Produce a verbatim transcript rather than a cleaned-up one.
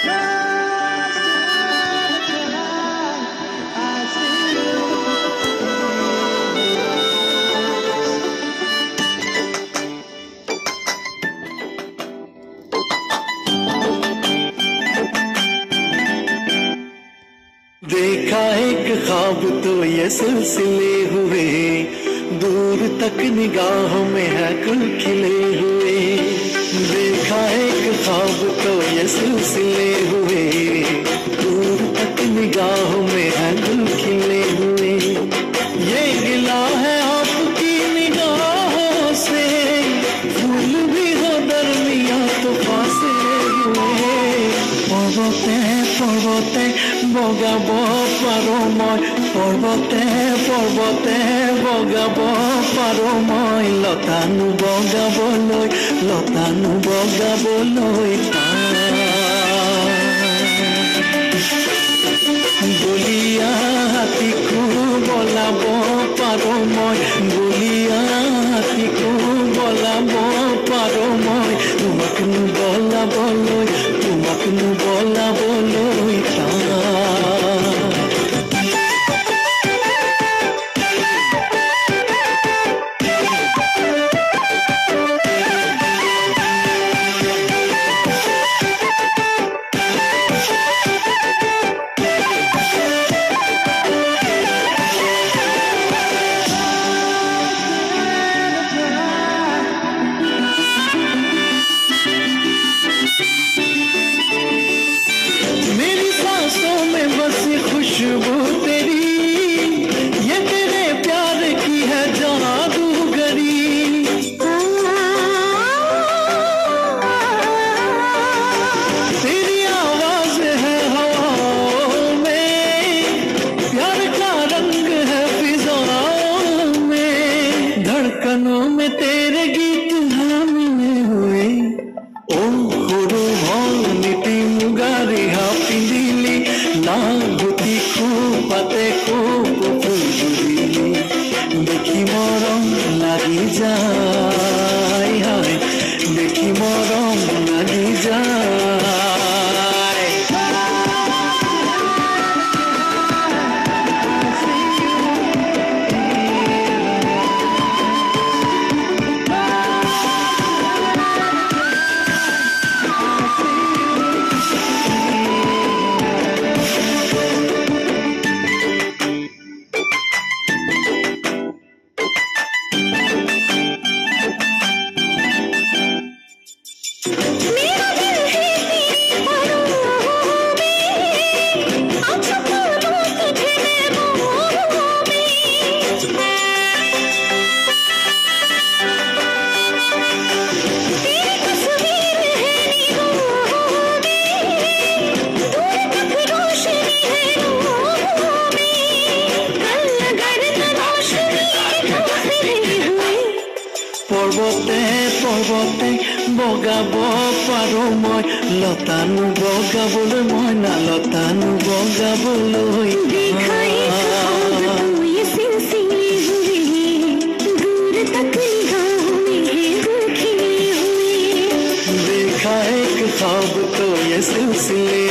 देखा एक ख्वाब तो ये सिलसिले हुए, दूर तक निगाहों में है गुल खिले हुए। देखा एक ख्वाब तो ये सिलसिले हुए, दूर तक निगाहों में है गुल खिले हुए। ये गिला है आपकी निगाहों से, फूल भी हो दरमिया तो फांसे हुए। पर्वते पर्वते বগাব পাৰো মই, পৰ্বতে পৰ্বতে বগাব পাৰো মই, লতানো বগাবলৈ লতানো বগাবলৈ বলিয়া হাতীকো বলাব পাৰো মই, বলিয়া হাতীকো বলাব পাৰো মই, তোমাকনো বলাবলৈ তোমাকনো বলাবলৈ खुशबू तेरी, ये तेरे प्यार की है जादूगरी। तेरी आवाज है हवाओं में, प्यार का रंग है फिजाओं में, धड़कनों में तेरे गीत हामिले हुए। ओ गुरु भौनिति मुगारी हा पिंदिली ना পাতে খুব ফুলগুলি, দেখি মরম লাগি যায়, হয় দেখি মরম লাগি যায়। পৰ্বতে পৰ্বতে বগাব পাৰো মই, লতানো বগাবলৈ মই না লতানো বগাবলৈ। देखा एक ख्वाब तो ये सिलसिले हुए, दूर तक निगाहों में है गुल खिले हुए। देखा एक ख्वाब तो ये सिलसिले